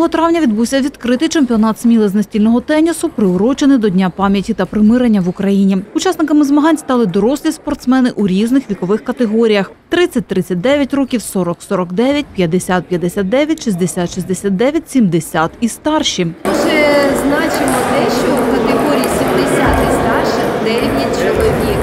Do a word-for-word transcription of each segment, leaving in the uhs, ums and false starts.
восьмого травня відбувся відкритий чемпіонат Сміли з настільного тенісу, приурочений до Дня пам'яті та примирення в Україні. Учасниками змагань стали дорослі спортсмени у різних вікових категоріях – тридцять - тридцять дев'ять років, сорок - сорок дев'ять, п'ятдесят - п'ятдесят дев'ять, шістдесят - шістдесят дев'ять, сімдесят і старші. Дуже значимо те, що в категорії сімдесят і старше дев'ять чоловік.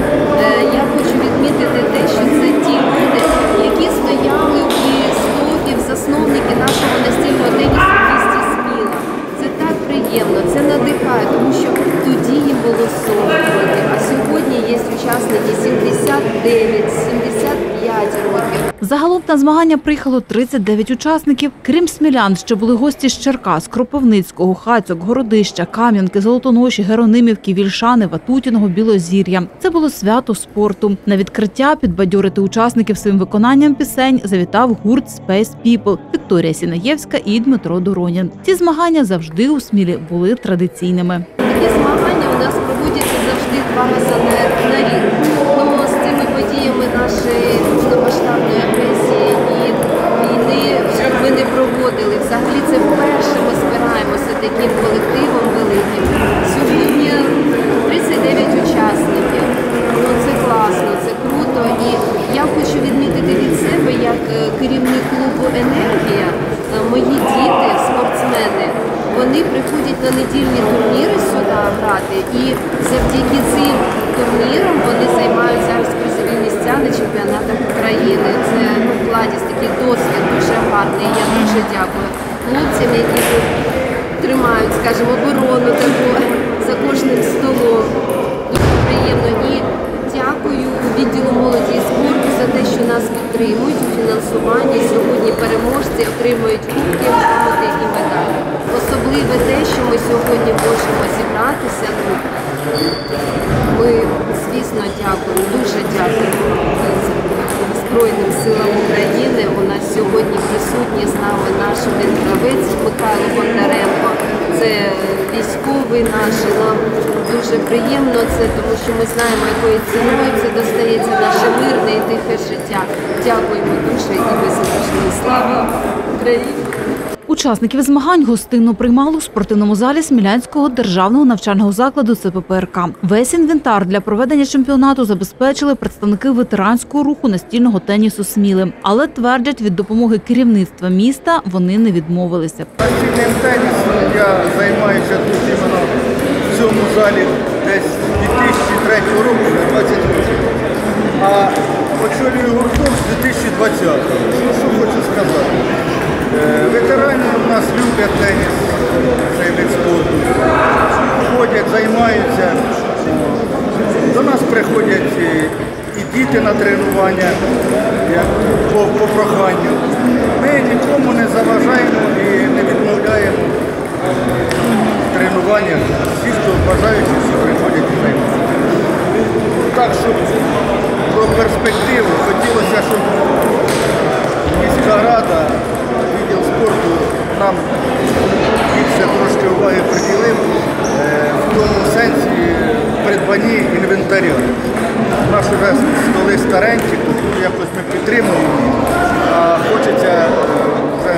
Я хочу відмітити те, що це ті люди, які стояли в істоків, засновники нашого настільного тенісу в місті Сміла. Це так приємно, це надихає, тому що тоді їм було сорок років, а сьогодні є учасники сімдесят дев'ять - сімдесят п'ять років. Загалом на змагання приїхало тридцять дев'ять учасників. Крім смілян, ще були гості з Черкас, Кропивницького, Хацьок, Городища, Кам'янки, Золотоноші, Геронимівки, Вільшани, Ватутіного, Білозір'я. Це було свято спорту. На відкриття підбадьорити учасників своїм виконанням пісень завітав гурт Space People – Вікторія Сінаєвська і Дмитро Доронін. Ці змагання завжди у Смілі були традиційними. Такі змагання у нас проводяться завжди два рази на рік. Ну, з цими подіями нашої повномасштабної агресії і війни ми не проводили. Взагалі це вперше ми збираємося таким колективом великим. Сьогодні тридцять дев'ять учасників. Ну, це класно, це круто. І я хочу відмітити від себе, як керівник клубу «Енергія», мої діти, спортсмени, вони приходять на недільні турніри сюди грати, і завдяки цим турнірам вони займають зараз призові місця на чемпіонатах України. Це ну, вкладість, такий досвід дуже гарний. Я дуже дякую хлопцям, які тут тримають, скажімо, оборону таку за кожним столом. Дуже приємно. І дякую відділу молоді і спорту за те, що нас підтримують у фінансуванні. Сьогодні переможці отримують кубки, грамоти і медалі. Особливе те, що ми сьогодні можемо зібратися тут. Ми, звісно, дякуємо, дуже дякуємо Збройним силам України. У нас сьогодні присутній з нами наш гравець Михайло Бондаренко. Це військовий наш. Нам дуже приємно це, тому що ми знаємо, якою ціною це достається наше мирне і тихе життя. Дякуємо дуже і високочні. Слава Україні! Учасників змагань гостинно приймали у спортивному залі Смілянського державного навчального закладу Це Пе Пе Ер Ка. Весь інвентар для проведення чемпіонату забезпечили представники ветеранського руху настільного тенісу Сміли. Але, твердять, від допомоги керівництва міста вони не відмовилися. Настільним тенісом я займаюся тут іменно в цьому залі десь з дві тисячі третього року, вже двадцять років. А очолюю гуртом з дві тисячі двадцятого. Що хочу сказати? Ветерані у нас люблять теніс, цей вид спорту, ходять, займаються. До нас приходять і діти на тренування, як по, по проханню. Ми нікому не заважаємо і не відмовляємо в тренуваннях. Всі, хто бажають, всі приходять і займаються. Так, щоб про перспективу хотілося, щоб міська рада, відділ спорту нам більше трошки уваги приділив в тому сенсі придбанні інвентаря. Наш уже столи старенькі, тут якось ми підтримуємо, а хочеться вже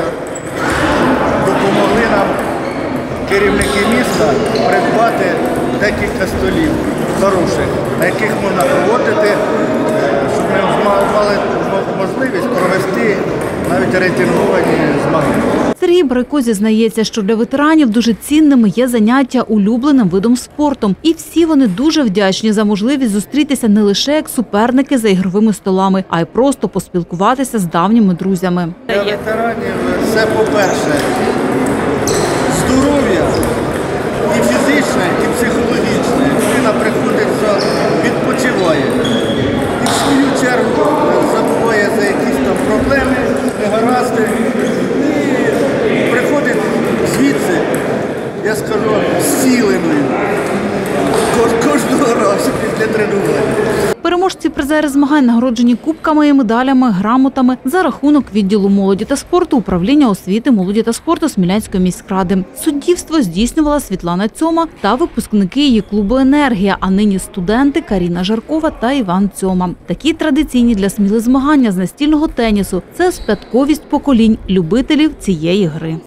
допомогли нам керівники міста придбати декілька столів хороших, на яких можна проводити, щоб ми мали можливість провести навіть рейтинговані змагання. Сергій Брайко зізнається, що для ветеранів дуже цінними є заняття улюбленим видом спорту. І всі вони дуже вдячні за можливість зустрітися не лише як суперники за ігровими столами, а й просто поспілкуватися з давніми друзями. Для ветеранів це, по-перше, здоров'я і фізичне, і психологічне. Людина приходить в зал, відпочиває. І в свою чергу забуває за якісь там проблеми, негаразди. І приходить звідси, я скажу, зціленою. Кожного разу після тренування. Переможці призери змагань нагороджені кубками і медалями, грамотами за рахунок відділу молоді та спорту управління освіти, молоді та спорту Смілянської міськради. Суддівство здійснювала Світлана Цьома та випускники її клубу «Енергія», а нині студенти Каріна Жаркова та Іван Цьома. Такі традиційні для Сміли змагання з настільного тенісу – це спадковість поколінь любителів цієї гри.